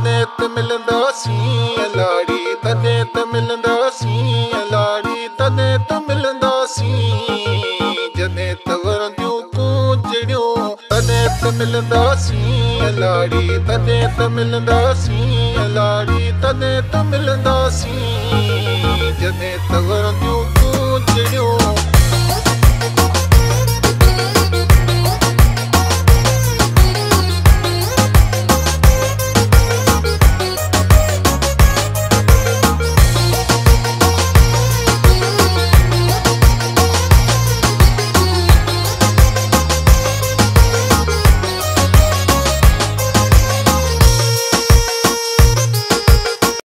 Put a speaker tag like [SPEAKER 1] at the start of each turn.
[SPEAKER 1] तने त मिलंदासी लाड़ी, तने त मिलंदासी लाड़ी, तने त मिलंदासी जने त वरंदियूं कूंजड़ियूं। तने त मिलंदासी लाड़ी, तने त मिलंदासी लाड़ी, तने त मिलंदासी जने त वरंदियूं कूंजड़ियूं।